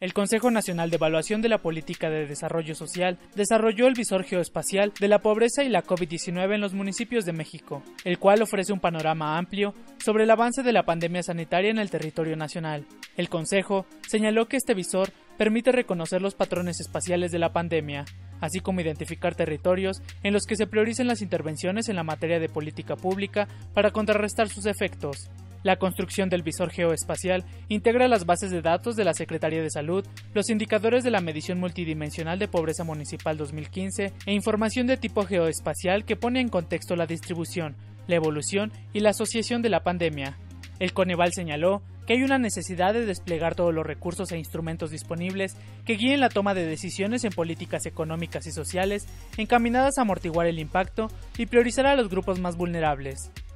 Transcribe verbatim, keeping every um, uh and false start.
El Consejo Nacional de Evaluación de la Política de Desarrollo Social desarrolló el visor geoespacial de la pobreza y la COVID diecinueve en los municipios de México, el cual ofrece un panorama amplio sobre el avance de la pandemia sanitaria en el territorio nacional. El Consejo señaló que este visor permite reconocer los patrones espaciales de la pandemia, así como identificar territorios en los que se prioricen las intervenciones en la materia de política pública para contrarrestar sus efectos. La construcción del visor geoespacial integra las bases de datos de la Secretaría de Salud, los indicadores de la medición multidimensional de pobreza municipal dos mil quince e información de tipo geoespacial que pone en contexto la distribución, la evolución y la asociación de la pandemia. El Coneval señaló que hay una necesidad de desplegar todos los recursos e instrumentos disponibles que guíen la toma de decisiones en políticas económicas y sociales encaminadas a amortiguar el impacto y priorizar a los grupos más vulnerables.